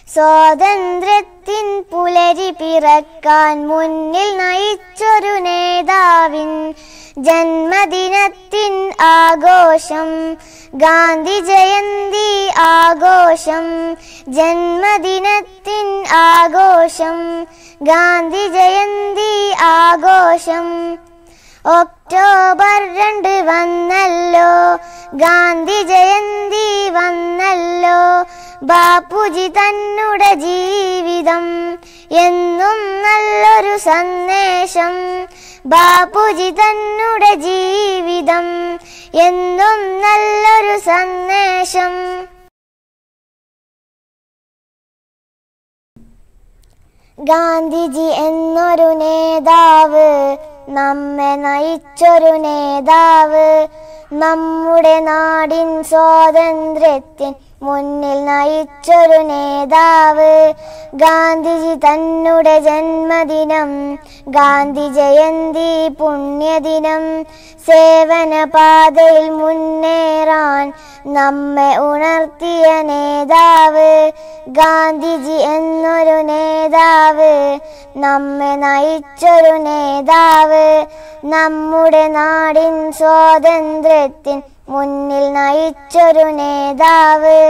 സ്വാതന്ത്ര്യത്തിൻ പുലരി പിറക്കാൻ മുന്നിൽ നയിച്ചൊരു നേതാവിൻ ജന്മദിനത്തിൻ ആഘോഷം ഗാന്ധി ജയന്തി ആഘോഷം. ജന്മദിനത്തിൻ ആഘോഷം ഗാന്ധി ജയന്തി ആഘോഷം. ഒക്ടോബർ 2 വന്നല്ലോ, ഗാന്ധി ജയന്തി വന്നല്ലോ. ബാപ്പുജി തന്നുടെ ജീവിതം എന്നും നല്ലൊരു സന്ദേശം. ബാപ്പുജി തന്നുടെ ജീവിതം എന്നും നല്ലൊരു സന്ദേശം. ഗാന്ധിജി എന്നൊരു നേതാവ്, നമ്മെ നയിച്ചൊരു നേതാവ്, നമ്മുടെ നാടിൻ സ്വാതന്ത്ര്യത്തിൻ മുന്നിൽ നയിച്ചൊരു നേതാവ്. ഗാന്ധിജി തന്നുടെ ജന്മദിനം ഗാന്ധി ജയന്തി പുണ്യദിനം. സേവന പാതയിൽ മുന്നേറാൻ നമ്മെ ഉണർത്തിയ നേതാവ്. ഗാന്ധിജി എന്നൊരു നേതാവ്, നമ്മെ നയിച്ചൊരു നേതാവ്, നമ്മുടെ നാടിൻ സ്വാതന്ത്ര്യത്തിൻ മുന്നിൽ നയിച്ചൊരു നേതാവ്.